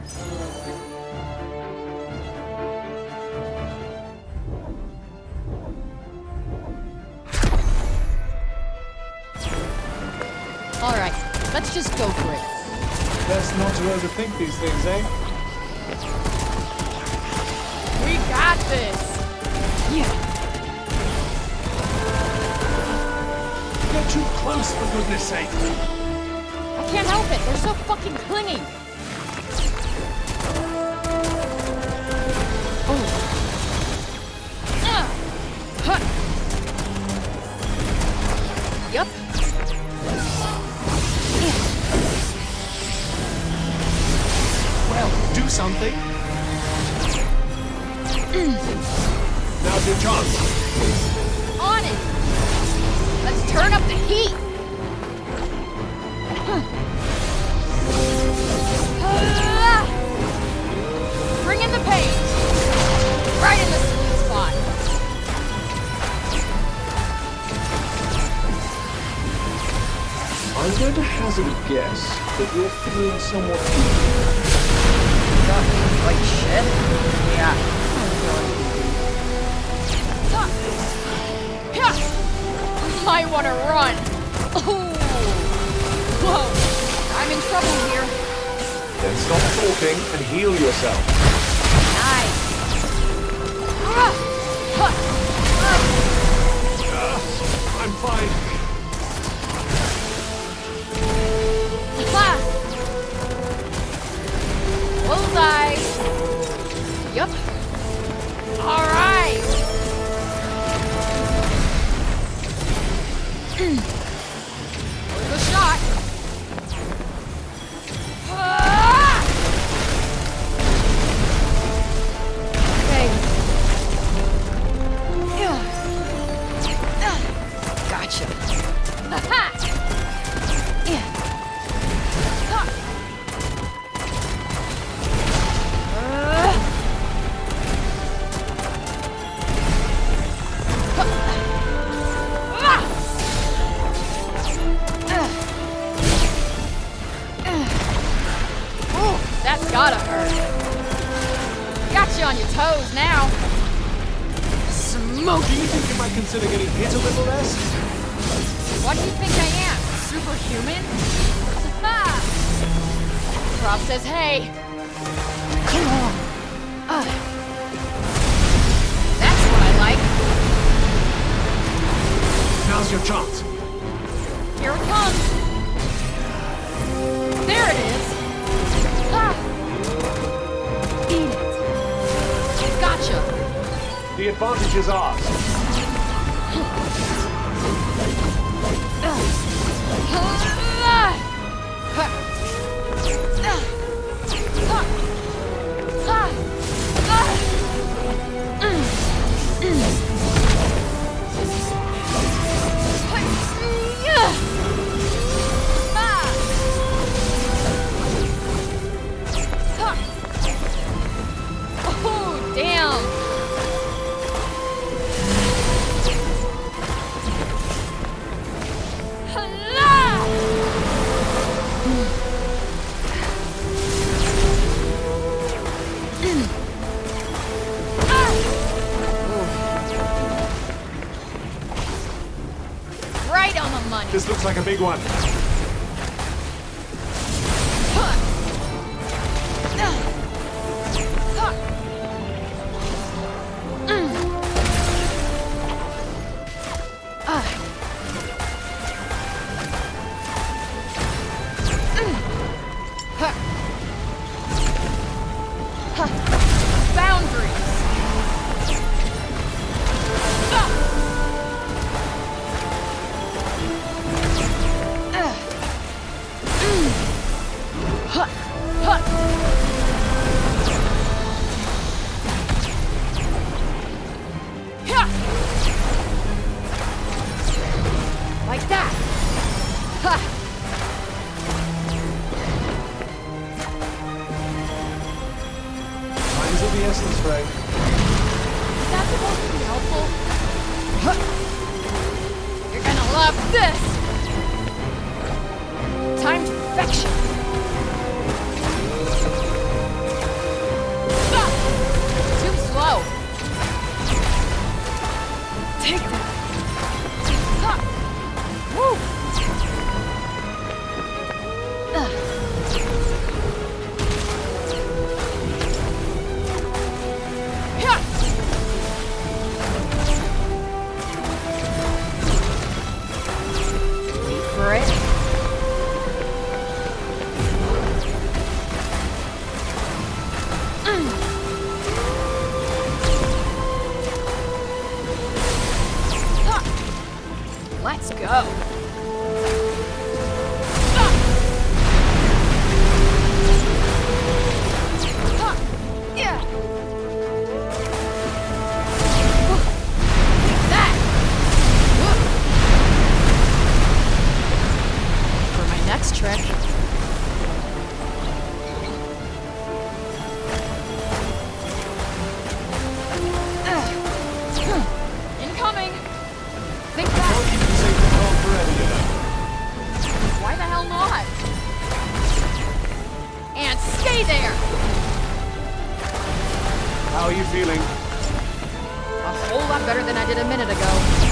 Alright, let's just go for it. Best not to overthink these things, eh? We got this! Yeah. Get too close, for goodness sake! I can't help it, they're so fucking clingy! Oh. Huh. Yup. Well, do something! Now's your chance! On it! Let's turn up the heat! Bring in the pain! Right in the sweet spot! I'm going to hazard a guess that you're feeling somewhat Like shit? Yeah. Might want to run. Ooh. Whoa. I'm in trouble here. Then stop talking and heal yourself. Nice. I'm fine. Bullseye. Yup. All right. There's a shot. Okay. Gotcha. That's gotta hurt. Got you on your toes now. Smoke. Do you think you might consider getting hit a little less? What do you think I am? Superhuman? Rob says, hey. Come on. That's what I like. Now's your chance. Here it comes. There it is. Eat it. Gotcha. The advantage is ours. Oh, damn. Right on the money. This looks like a big one. Like that. Time's of the essence, Ray. Is that supposed to be helpful? You're gonna love this! Time to perfection! Stay there! How are you feeling? A whole lot better than I did a minute ago.